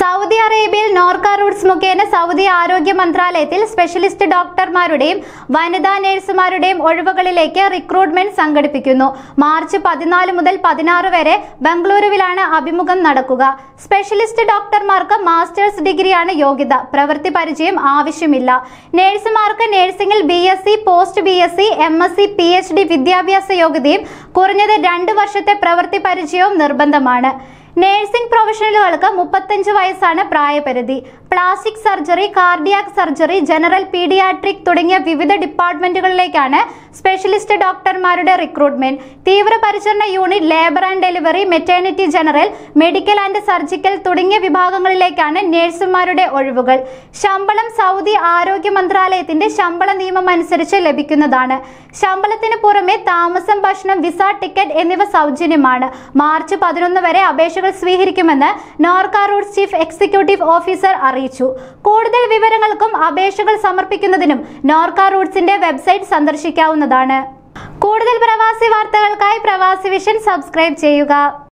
Saudi അറേബ്യയിൽ Norka Roots മുഖേന Saudi ആരോഗ്യ മന്ത്രാലയത്തിൽ സ്പെഷ്യലിസ്റ്റ് ഡോക്ടർമാരുടെയും വനിതാ നഴ്സുമാരുടെയും ഒഴിവുകളിലേക്ക് റിക്രൂട്ട്മെന്റ് സംഘടിപ്പിക്കുന്നു. മാർച്ച് 14 മുതൽ 16 വരെ ബംഗളൂരുവിലാണ് അഭിമുഖം നടക്കുക. സ്പെഷ്യലിസ്റ്റ് ഡോക്ടർമാർക്ക് മാസ്റ്റേഴ്സ് ഡിഗ്രിയാണ് യോഗ്യത. പ്രവൃത്തി പരിചയം ആവശ്യമില്ല. നഴ്സുമാർക്ക് നഴ്സിംഗിൽ BSc, post BSc, MSc, PhD വിദ്യാഭ്യാസ യോഗ്യതയും കുറഞ്ഞത് 2 വർഷത്തെ പ്രവൃത്തി പരിചയവും നിർബന്ധമാണ്. നഴ്സിംഗ് പ്രൊഫഷണലുകൾക്ക് 35 വയസ്സാണ് പ്രായപരിധി. Plastic surgery, cardiac surgery, general paediatric തുടങ്ങിയ വിവിധ ഡിപ്പാർട്ട്മെന്റുകളിലേക്കാണ് സ്പെഷ്യലിസ്റ്റ് ഡോക്ടർമാരുടെ റിക്രൂട്ട്മെന്റ്. തീവ്രപരിചരണ unit, labour and delivery, maternity general, medical and surgical തുടങ്ങിയ വിഭാഗങ്ങളിലേക്കാണ് നഴ്സുമാരുടെ ഒഴിവുകൾ. ശമ്പളം സൗദി ആരോഗ്യ മന്ത്രാലയത്തിന്റെ ശമ്പള നിയമം അനുസരിച്ച് ലഭിക്കുന്നതാണ്. ശമ്പളത്തിന് പുറമെ താമസം, ഭക്ഷണം, വിസ, ടിക്കറ്റ് എന്നിവ സൗജന്യമാണ്. മാർച്ച് 11 വരെ അപേക്ഷകൾ സ്വീകരിക്കുമെന്ന് Norka Roots chief executive officer അറിയിച്ചു. കൂടുതൽ വിവരങ്ങൾക്കും അപേക്ഷകൾ സമർപ്പിക്കുന്നതിനും നോർക്ക റൂട്ട്സിന്റെ വെബ്സൈറ്റ് സന്ദർശിക്കാവുന്നതാണ്. കൂടുതൽ പ്രവാസി വാർത്തകൾക്കായി പ്രവാസി വിഷൻ സബ്സ്ക്രൈബ് ചെയ്യുക.